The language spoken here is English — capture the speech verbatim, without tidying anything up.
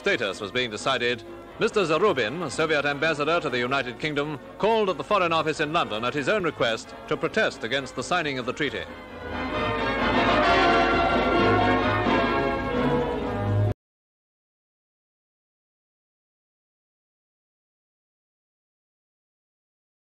status was being decided, Mister Zarubin, Soviet ambassador to the United Kingdom, called at the Foreign Office in London at his own request to protest against the signing of the treaty.